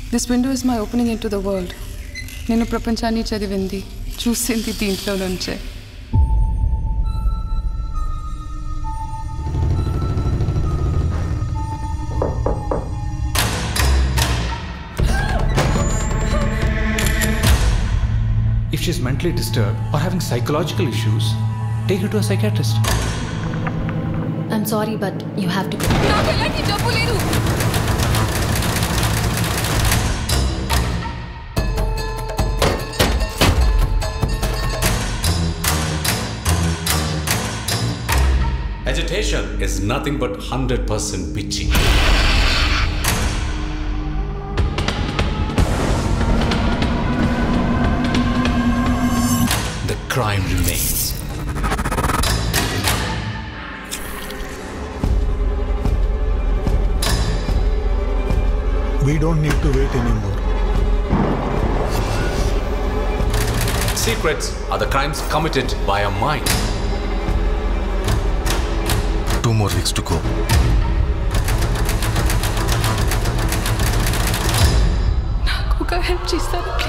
This window is my opening into the world. నేను ప్రపంచాన్ని చదివింది చూసింది దీంట్లో నుంచే. If she's mentally disturbed or having psychological issues, take her to a psychiatrist. I'm sorry, but you have to go. Agitation is nothing but 100% bitchy. The crime remains. We don't need to wait anymore. Secrets are the crimes committed by a mind. 2 more weeks to go. నాకు ఒక help చేస్తారా?